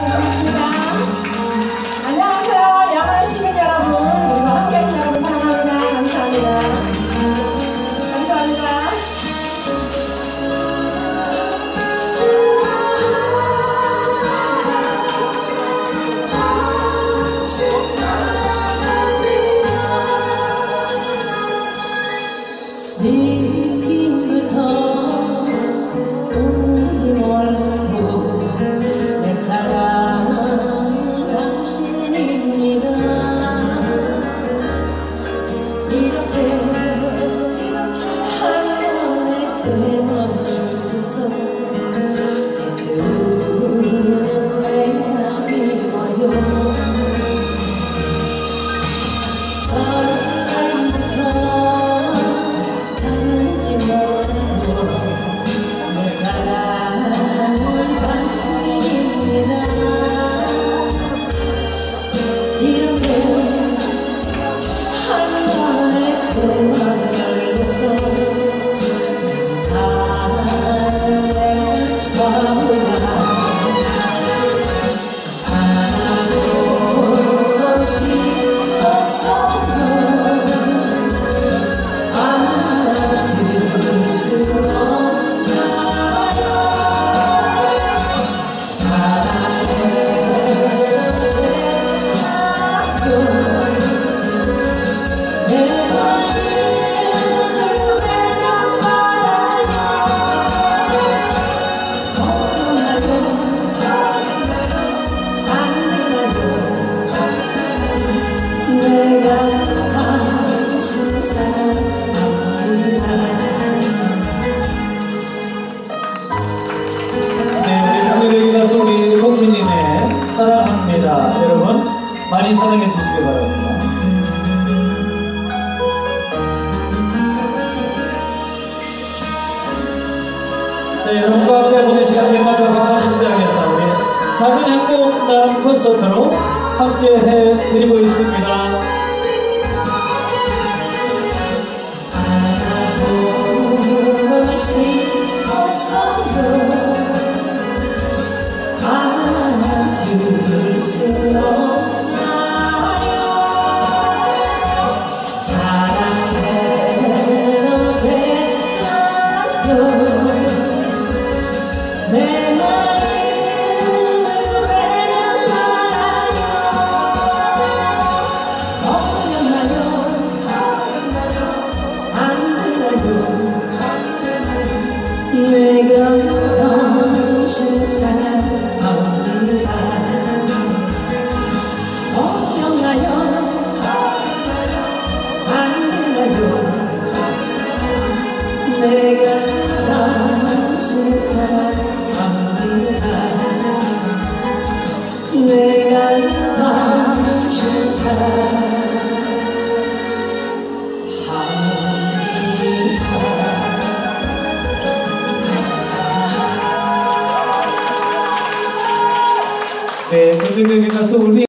안녕하세요. 양원 시민 여러분, 그리고 함께해주신 여러분 사랑합니다. 감사합니다. 감사합니다. 느낌부터 오는지 몰라도 내 사랑은 당신입니다. 이렇게 한 번에 멈추면서 그는 내가 미워요. 사랑합니다. 여러분 많이 사랑해 주시기 바랍니다. 자, 여러분과 함께 보낸 시간 대마다 박하는 시장에서 우리 작은 행복 나눔 콘서트로 함께 해드리고 있습니다. 줄 수 없나요? 사랑해도 되나요? 내 마음을 왜 말아요? 어긋나요? 안 되나요? 내가 당신 사랑합니다. 내가 당신 사랑합니다. 내가 당신 사랑합니다. 네, 긍정적인 가수 우리